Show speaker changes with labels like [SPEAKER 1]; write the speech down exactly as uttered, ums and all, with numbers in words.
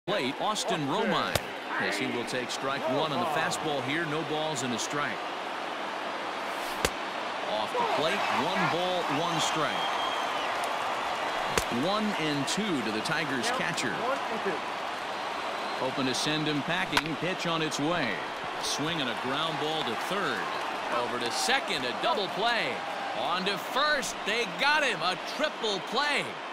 [SPEAKER 1] Plate, Austin Romine, as he will take strike one on the fastball here. No balls and a strike. Off the plate, one ball, one strike. One and two to the Tigers catcher. Hoping to send him packing. Pitch on its way. Swing and a ground ball to third. Over to second, a double play. On to first, they got him. A triple play.